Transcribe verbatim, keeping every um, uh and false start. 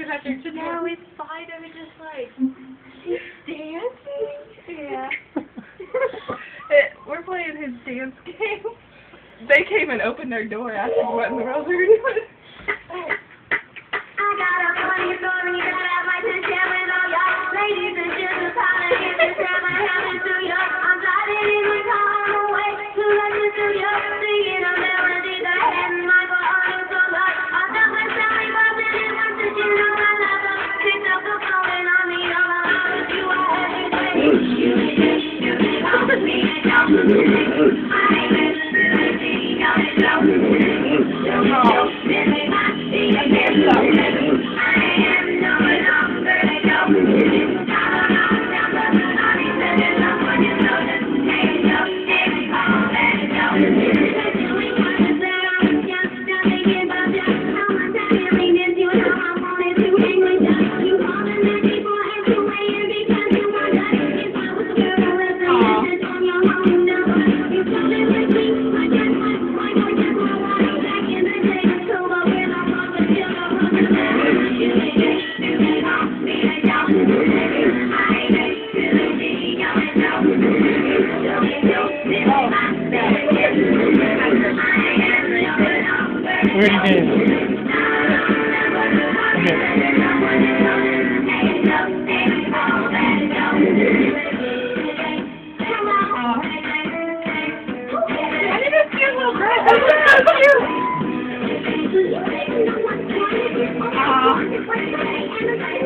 back there. So now it's fine. I was just like, she's dancing? Yeah. it, we're playing his dance game. They came and opened their door asking what in the world we were doing. I got a funny story that I'd like to share with all y'all. Ladies and gentlemen, holla in the seven heaven to you. I'm driving in the car on the way to London to you. Singing a melody that had Michael Arnold so loud. I felt like Sally Boston and once did you know I love her. Picked up the phone and on the other line with you I had to say. You did, you did, all the me and y'all. I ain't listening to anything, y'all is low. You know, this is my thing, I can't stop. Where did you get it? I didn't see a little girl. That was so cute. Aww.